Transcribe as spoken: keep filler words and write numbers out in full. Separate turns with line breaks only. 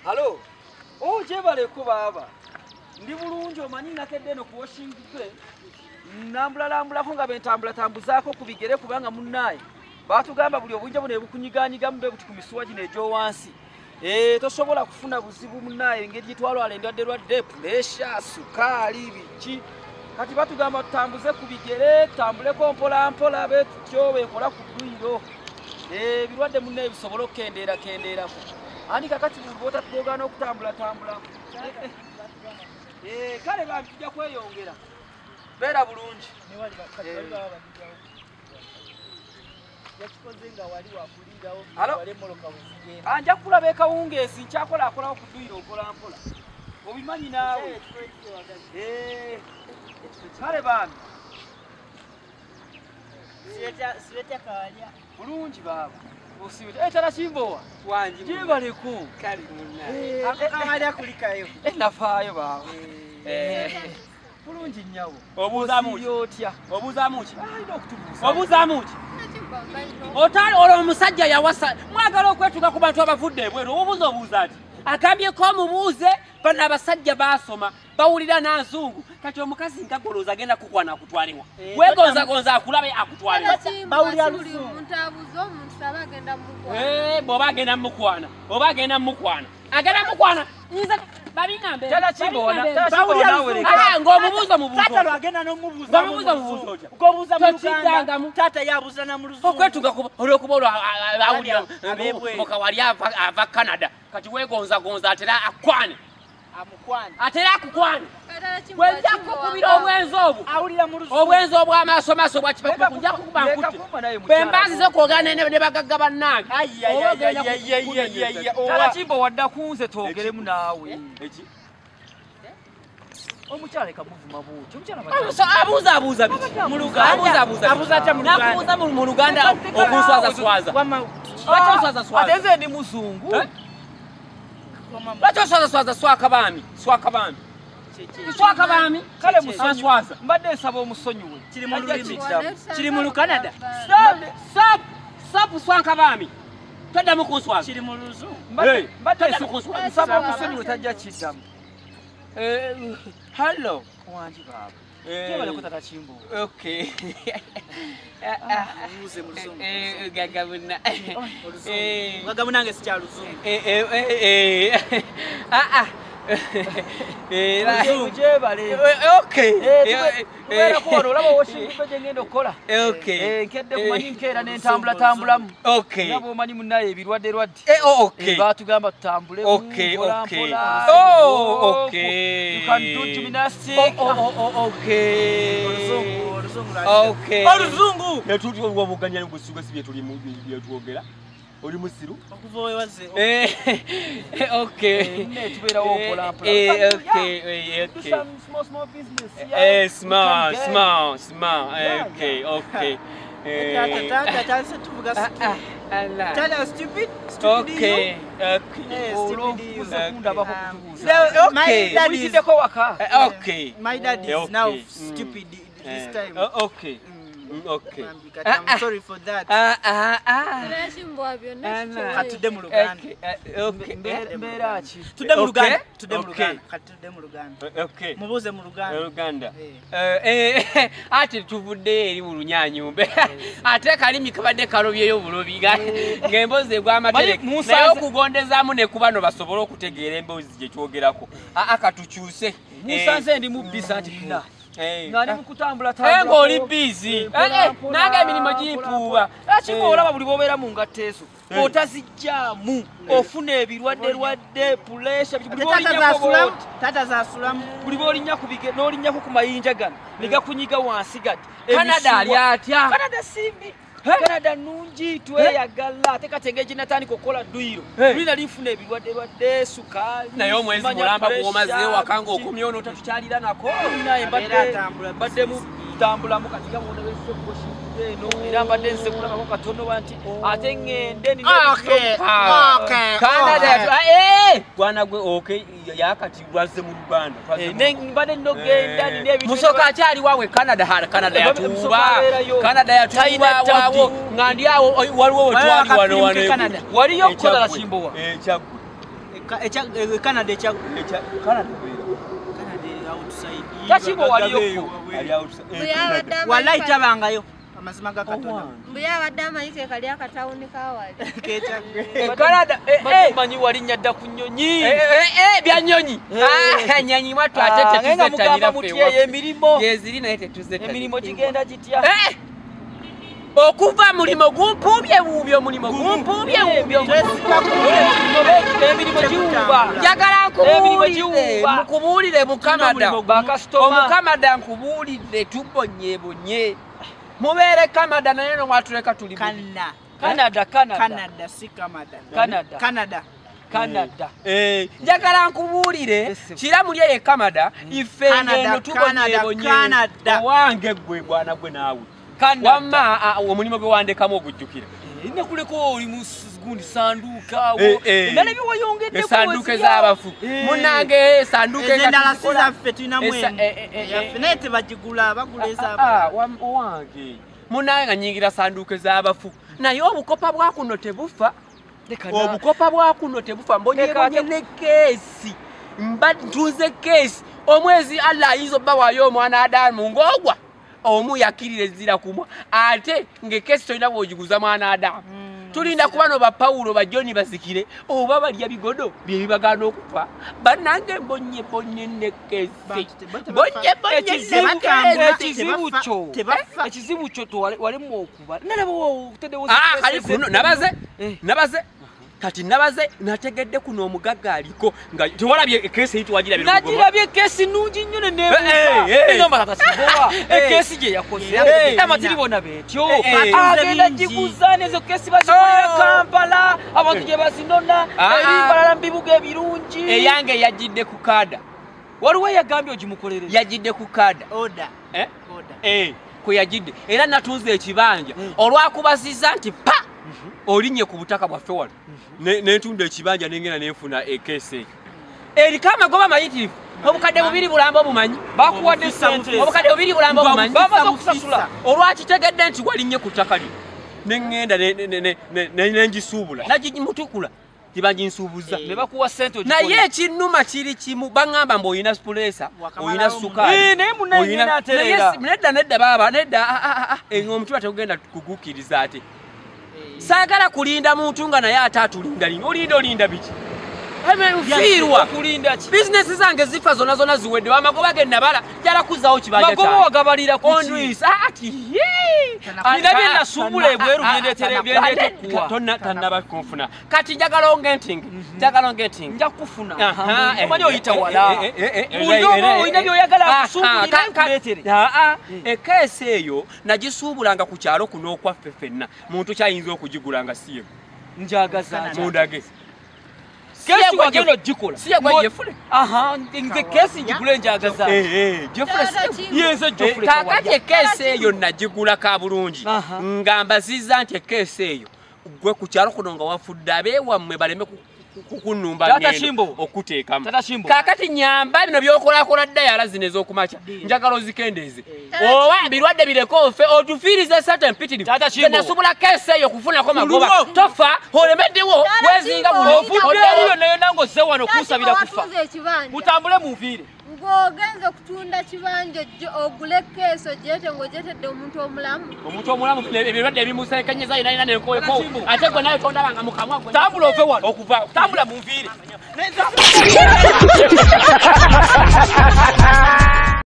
Halo. Oh jebale ko baba. Ndi bulungi omanyi nakedde no ku washing bay. Nambula lambula ko nga bentambula tambuzaako kubigere kubanga munnaye. Batugamba buli obunja bune bukunyiganyiga mbe buti ku misuwa gino ejo wansi. Eh tosobola kufuna buzibu munnaye engeri gitwalwa alendwadde lwadde pressure, sukaali, biki. Kati batugamba tutambuze kubigere, tambuleko mpola mpola betyo bekola ku dduyiro. Eh birwadde munnaye bisobola okkendeera kendeerako. Ani kakati bwota tugana okutambula tambula. Eh kale ba tujja kweyongera. Bera bulungi. Ne wali bakati bali baba ndijawo. Yakikozenga wali wakulirawo wale moloka wuzigenda. Anja kulabe kawungeesi nkyakola akolawo kuduyira okola mpola. Obimanyi naawe. Eh kale bambi. Siweta siweta kawalya. Bulungi baba. Osiweta. Eh tara chimbowa. Wanji. Jibale ku. Kali munna. Akawalya kulikayo. Eh nafaayo baba. Eh bulungi nnyawo. Obuuza muki? Yotya. Obuuza muki? Ayina okutubuuza. Obuuza muki? Otali olwo omusajja yawasa mwagala okwetuka ku bantu abavudde ebweru obuuza obuuza ati agambyeko omubuuze bano abasajja basoma bawulira nanzungu kati omukazi ngagoloza agenda kukwana akutwalewa wegonzagonza akulabe akutwalewa bawulira luzungu omuntu abuuza omuntu saba agenda mukwana eh bw'oba agenda mukwana oba agenda mukwana agenda mukwana nyiza babingambe tala chibona tala chibona nawe ah ngomubuuza mubuuzo tata lwagenda nomubuuza mubuuza mubuuzo ukobuuza mukanda tata yabuuza na muluzungu okwetuga olwokuba awulira muka wali ava ava Canada kati wegonza gonza atera akwane amukwane atera akukwane wenja kukubira obwenzo obwo awulira muluzungu obwenzo obwo amaso maso bwa kipakupa kunja kukuba nkuti bembazi zo kogana ne bagagga bannange tala chimbo wadda kunze twogeremu naawe eki omukyale kamuvuma buuti omukyala bacha abuza abuza mu Luganda abuza abuza abuza cha mu Luganda nakubuza mu Luganda okunswaza swaza bacha swaza swaza atenze ndi muzungu bacha swaza swaza swaka bami swaka bami swaka bami kale muswaza mbadde nsaba omusonyiwe kiri mu lulimi kiri mu Canada sab sab sab swaka bami tada mu kunswaza kiri mu luzungu mbadde mbadde nsaba omusonyiwe tajja kiddamu. Eh, hello. Wanji baba. Eh, wale kutata chimbo. Okay. Ah, muze muluzungu. Eh, gagabuna. Eh, gagabuna nge sicha luzungu. Eh eh eh. Ah ah. Eh, la je bale. Okay. Eh, wera ko olaba washing peje ngendo kola. Okay. Eh, kedde kumanyi nkera ne ntambula tambulamu. Okay. Nabo manyi munaye ebirwadde rwadde. Eh, okay. Batugamba tutambule. Okay, okay. Oh, okay. You can do gymnastics. Oh, oh, oh, okay. Oluzungu, oluzungu. Okay. Oluzungu. Yatuti wabuganya ngusuga sibye tuli mu byatwogera. Oli musiru okuvowe waze eh okay ne tubera wokola mpala eh okay okay small small business eh small small small okay okay eh tata tata tata tuvuga Allah tala stupid stupid okay okay stupid kunda bako kutubuza okay ulitide ko waka okay my dad is now stupid this time okay okay. I'm sorry for that. Ah ah ah. Nashimbo byonna. Katude mu Luganda. Okay. Mberachi. Tude mu Luganda. Tude mu Luganda. Katude mu Luganda. Okay. Mubuze mu Luganda. Luganda. Eh eh ati tuvudde eri mu lunyanyumbe. Ate kalimi kabadde kalobyeyo bulobi ga. Ngemboze gwa amatereke. Naye okugondezaamu ne kubano basobola okutegeera embozi gye kyogerako. Ah akatukyuse. Musanze ndi mu bisati kina. Eh ngani mukutambula tambula engo oli busy eh eh nanga emirimu gipuuba akiko olaba buli bobera mu ngateso otazijjamu ofuna ebirwadde rwadde pressure buli bolinya ko tata za sulamu buli bolinya kubige nolinya ku mayinja gano niga kunyiga wansi gati Canada ali atya Canada simbi Canada nungi tweyagala tekatenge jinatani kokola duiro lina lifuna ebirwadde rwadde sukali naye omwezi mulamba bwomaze wakanga okumyono otatukyalira nako naye badde badde mu tambula mu katika mwono wese kushi eno era mbadde nsekula ko katono banti ate ngende ni okay okay Canada eh bwana gwe okay yakati lwaze mu Luganda ne mbadde ndogenda ni nebitu musoka akyali wawe Canada hara Canada yatuba Canada yatuba wawo ngandi awo waliwo twali wano wano waliyo kola la chimbowa eh chagu
echa Canada echa
Canada
Canada outside
Kachibo waliyo
ali outside
wallahi tabangayo amazima ga Katonda
mbuya wadama yike kali akatawuni kawali
kecha
Canada eh manyi walinya dda kunyonyi eh eh bya nyonyi ah nyanyi watu atete tuzetanira fewa emirimo yeziri naite tuzetanira emirimo kigenda kitya eh okuva mulimo gumpubye bubyo mulimo gumpubye bubyo emirimo kiwuba jagala nkubulire mukubulire mu Canada omu Canada nkubulire tubonye bonye mubere Canada naye no watuleka tuli
Canada
Canada Canada
Canada si Canada
Canada
Canada
Canada eh njagala nkubulire kira muri ye Canada ife ngeno tubonye bonye wange gwe bwana gwe nawe wama omulimo gwe wandekamu ogujjukira ine kuleko oli musigundi sanduka nale byo wayongedde ko sanduka z'abafu munange sanduka
ezendala sizaffe tulina mwenu yafinete bagigula bagula ez'abafu
wange munange nyingira sanduka z'abafu naye obukopa bwa kuno tebufa obukopa bwa kuno tebufa mbonye bonye kesi mba tuze kesi omwezi Allah izo bawayo mwana Adamu ngogwa omu yakirire zira kumwa ate ngekesi toina bojiguza mwana Adamu tulinda kubano ba Paulo ba John bazikire oba bali yabigodo bye bibagano okufa banange mbonye bonye nekesi bonye bonye ekizibu kyo ekizibu kyo to wali mu okuba nalabo utedewo ah kali kuno nabaze nabaze kati nabaze nategedde kuno omugagga aliko nga tewalabye ekesi yitu wagira biro natirabye ekesi nungi nnyo nebuka ino mata sibowa ekesi je yakoze kama tilibona betyo agenda jiguzane zo kesi bazikolera Kampala abantu je basinona eri balala mbibuga ebirungi eyange yajidde ku kada waliwo yagambye ogimukolerera yajidde ku kada
order
eh order eh ko yajidde era natunze ekibanja olwakubasiza nti pa olinye ku butaka bwa fewal ne ntunda ekibanja nengena nenfuna ekese eri kama goba mayitifu obukadde bubiri bulamba bumanyi bakuwadde sente obukadde bubiri bulamba bumanyi baba kusasula olwakitegedde nti walinye ku takali nengenda ne ne njisubula nagimutukula kibanji nsubuza ne bakuwa sente ogikola naye ekinnuma kiri kimu bangamba mbo oyina spulesa oyina sukali eh naye munene naterera nedda nedda baba nedda omutima tegenda kugukiriza ate sagala kulinda muntu nga naye atatulinda lino olinda olinda biki ame ufirwa kulinda ki business zange zifa zona zona ziwedde wamagoba ge nabala jala kuzawo kibanja cha magobo wagabalira ku ondwisa ati ninabye nasubule ebweru byendetere byendete kuwa tonna tanaba kufuna kati njagala ongenting njagala ongenting nja kufuna omanyi oyita wala undo inabyo oyagala kusubulira kuletere a ekese eyo nagisubulanga ku kyalo kuno kwa fefenna muntu kyayinza okugigulanga siye njagaza mundage kesi wageno jikola siya kwa Jeffrey aha nge kesi njigule njagaza eh eh Jeffrey yenze Jeffrey kakati kesi eyo najigula ka bulungi ngamba zizante kesi eyo gwe ku kyalo kunonga wafudde abewa mmwe baleme kukunumba ngendo okuteekamu kakati nyamba bino byokola kola dayala zinezo okumacha njagalo zikendeze owa birwadde bireko ofe otufirize certain pity nasubula kese yo kufuna ko magoba tofa olemeddewo wezinga bulo ofudde eyo nayo nango sewano kusabira kufa mutambule muvire
ngogenze kutunda kibanje ogule keso jete ngojetedde omuntu omulamu
omuntu omulamu ebirwadde bimusekanyeza ina ina neko eko ate gwe nayo tonda banga mukamwa tambula ove wano okuva tambula muvire